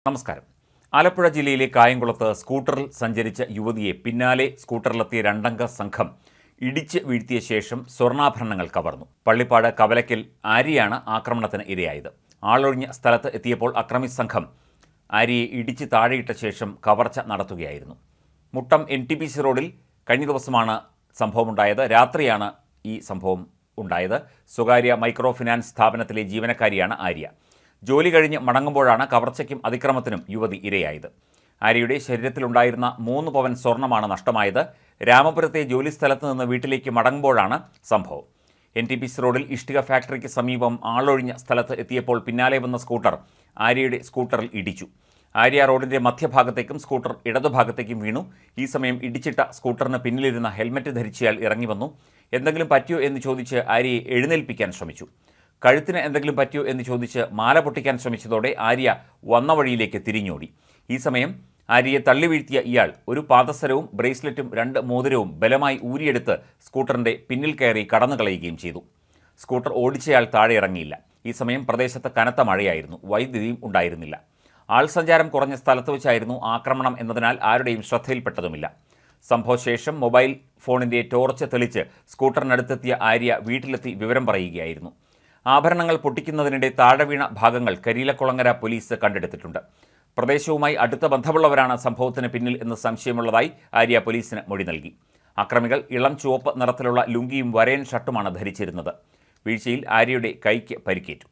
നമസ്കാരം. ആലപ്പുഴ ജില്ലയിലെ കായംകുളത്ത് സ്കൂട്ടറിൽ സഞ്ചരിച്ച യുവതിയെ പിന്നാലെ സ്കൂട്ടറിലെത്തിയ രണ്ടംഗ സംഘം ഇടിച്ച് വീഴ്ത്തിയ ശേഷം സ്വർണ്ണാഭരണങ്ങൾ കവർന്നു. പള്ളിപ്പാട് കവലയ്ക്കൽ ആര്യയാണ് ആക്രമണത്തിന് ഇരയായത്. ആളൊഴിഞ്ഞ സ്ഥലത്ത് എത്തിയപ്പോൾ അക്രമി സംഘം ആര്യയെ ഇടിച്ച് താഴെയിട്ട ശേഷം കവർച്ച നടത്തുകയായിരുന്നു. മുട്ടം NTPC റോഡിൽ കഴിഞ്ഞ ദിവസമാണ് സംഭവമുണ്ടായത്. രാത്രിയാണ് ഈ സംഭവം ഉണ്ടായത്. സ്വകാര്യ മൈക്രോ ഫിനാൻസ് സ്ഥാപനത്തിലെ ജീവനക്കാരിയാണ് ആര്യ. ജോലി കഴിഞ്ഞ് മടങ്ങുമ്പോഴാണ് കവർച്ചയ്ക്കും അതിക്രമത്തിനും യുവതി ഇരയായത്. ആര്യയുടെ ശരീരത്തിലുണ്ടായിരുന്ന 3 പവൻ സ്വർണ്ണമാണ് നഷ്ടമായത്. രാമപുരത്തെ ജോലിസ്ഥലത്ത് നിന്ന് വീട്ടിലേക്ക് മടങ്ങുമ്പോഴാണ് സംഭവം. NTPC റോഡിൽ ഇഷ്ടിക ഫാക്ടറിക്ക് സമീപം ആളൊഴിഞ്ഞ സ്ഥലത്ത് എത്തിയപ്പോൾ പിന്നാലെ വന്ന സ്കൂട്ടർ ആര്യയുടെ സ്കൂട്ടറിൽ ഇടിച്ചു. ആര്യ റോഡിൻ്റെ മധ്യഭാഗത്തേക്കും സ്കൂട്ടർ ഇടതുഭാഗത്തേക്കും വീണു. ഈ സമയം ഇടിച്ചിട്ട സ്കൂട്ടറിന് പിന്നിലിരുന്ന ഹെൽമറ്റ് ധരിച്ചയാൾ ഇറങ്ങി വന്നു. എന്തെങ്കിലും പറ്റിയോ എന്ന് ചോദിച്ച് ആര്യയെ എഴുന്നേൽപ്പിക്കാൻ ശ്രമിച്ചു. കഴുത്തിന് എന്തെങ്കിലും പറ്റിയോ എന്ന് ചോദിച്ച് മാല പൊട്ടിക്കാൻ ശ്രമിച്ചതോടെ ആര്യ വന്ന വഴിയിലേക്ക് തിരിഞ്ഞോടി. ഈ സമയം ആര്യയെ തള്ളി വീഴ്ത്തിയ ഇയാൾ ഒരു പാദസരവും ബ്രേസ്ലെറ്റും 2 മോതിരവും ബലമായി ഊരിയെടുത്ത് സ്കൂട്ടറിൻ്റെ പിന്നിൽ കയറി കടന്നുകളയുകയും ചെയ്തു. സ്കൂട്ടർ ഓടിച്ചയാൾ താഴെ ഇറങ്ങിയില്ല. ഈ സമയം പ്രദേശത്ത് കനത്ത മഴയായിരുന്നു. വൈദ്യുതിയും ഉണ്ടായിരുന്നില്ല. ആൾസഞ്ചാരം കുറഞ്ഞ സ്ഥലത്ത് വെച്ചായിരുന്നു ആക്രമണം എന്നതിനാൽ ആരുടെയും ശ്രദ്ധയിൽപ്പെട്ടതുമില്ല. സംഭവശേഷം മൊബൈൽ ഫോണിൻ്റെ ടോർച്ച് തെളിച്ച് സ്കൂട്ടറിനടുത്തെത്തിയ ആര്യ വീട്ടിലെത്തി വിവരം പറയുകയായിരുന്നു. ആഭരണങ്ങൾ പൊട്ടിക്കുന്നതിനിടെ താഴെ വീണ ഭാഗങ്ങൾ കരിയിലക്കുളങ്ങര പോലീസ് കണ്ടെടുത്തിട്ടുണ്ട്. പ്രദേശവുമായി അടുത്ത ബന്ധമുള്ളവരാണ് സംഭവത്തിന് പിന്നിൽ എന്ന് സംശയമുള്ളതായി ആര്യ പോലീസിന് മൊഴി നൽകി. അക്രമികൾ ഇളം ചുവപ്പ് നിറത്തിലുള്ള ലുങ്കിയും വരയൻ ഷർട്ടുമാണ് ധരിച്ചിരുന്നത്. വീഴ്ചയിൽ ആര്യയുടെ കൈക്ക് പരിക്കേറ്റു.